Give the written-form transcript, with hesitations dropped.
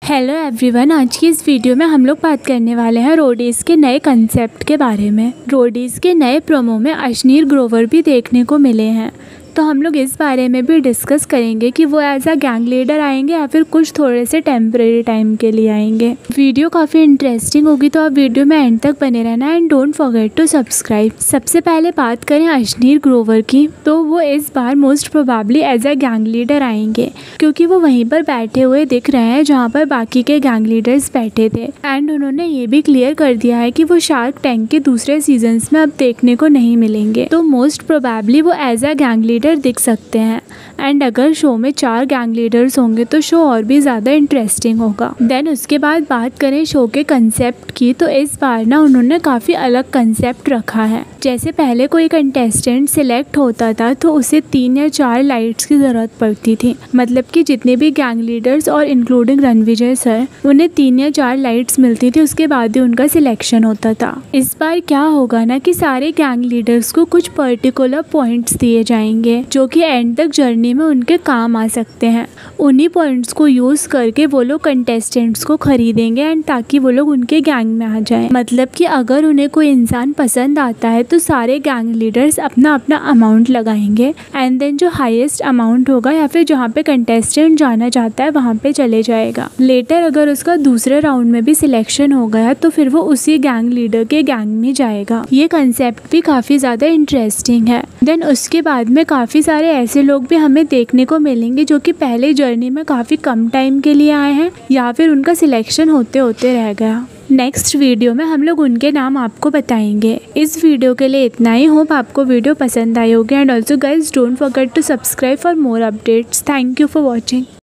Hello everyone, आज की इस वीडियो में हम लोग बात करने वाले हैं रोडीज के नए कंसेप्ट के बारे में। रोडीज के नए प्रोमो में अश्नीर ग्रोवर भी देखने को मिले हैं, तो हम लोग इस बारे में भी डिस्कस करेंगे कि वो एज अ गैंग लीडर आएंगे या फिर कुछ थोड़े से टेम्परेरी टाइम के लिए आएंगे। वीडियो काफ़ी इंटरेस्टिंग होगी, तो आप वीडियो में एंड तक बने रहना and don't forget to subscribe. सबसे पहले बात करें अश्नीर ग्रोवर की, तो वो इस बार most probably as a gang leader आएंगे, क्योंकि वो वहीं पर बैठे हुए दिख रहे हैं जहाँ पर बाकी के गैंग लीडर्स बैठे थे। एंड उन्होंने ये भी क्लियर कर दिया है कि वो शार्क टैंक के दूसरे सीजन्स में अब देखने को नहीं मिलेंगे, तो मोस्ट प्रोबेबली वो एज अ गैंग लीडर दिख सकते हैं। एंड अगर शो में 4 गैंग लीडर्स होंगे तो शो और भी ज़्यादा इंटरेस्टिंग होगा। देन उसके बाद बात करें शो के कंसेप्ट की, तो इस बार ना उन्होंने काफ़ी अलग कंसेप्ट रखा है। जैसे पहले कोई कंटेस्टेंट सिलेक्ट होता था तो उसे 3 या 4 लाइट्स की ज़रूरत पड़ती थी, मतलब कि जितने भी गैंग लीडर्स और इंक्लूडिंग रणविजय सर, उन्हें 3 या 4 लाइट्स मिलती थी, उसके बाद ही उनका सिलेक्शन होता था। इस बार क्या होगा ना कि सारे गैंग लीडर्स को कुछ पर्टिकुलर पॉइंट्स दिए जाएंगे जो कि एंड तक जर्नी में उनके काम आ सकते हैं। उन्हीं पॉइंट्स को यूज़ करके वो लोग कंटेस्टेंट्स को खरीदेंगे एंड ताकि वो लोग उनके गैंग में आ जाएं। मतलब कि अगर उन्हें कोई इंसान पसंद आता है तो सारे गैंग लीडर्स अपना अपना अमाउंट लगाएंगे एंड देन जो हाईएस्ट अमाउंट होगा या फिर जहाँ पे कंटेस्टेंट जाना चाहता है वहाँ पे चले जाएगा। लेटर अगर उसका दूसरे राउंड में भी सिलेक्शन हो गया तो फिर वो उसी गैंग लीडर के गैंग में जाएगा। ये कंसेप्ट भी काफ़ी ज़्यादा इंटरेस्टिंग है। देन उसके बाद में काफ़ी सारे ऐसे लोग भी हमें देखने को मिलेंगे जो कि पहले जर्नी में काफ़ी कम टाइम के लिए आए हैं या फिर उनका सिलेक्शन होते होते रह गया। नेक्स्ट वीडियो में हम लोग उनके नाम आपको बताएंगे। इस वीडियो के लिए इतना ही। होप आपको वीडियो पसंद आई होगी and also guys don't forget to subscribe for more updates. Thank you for watching.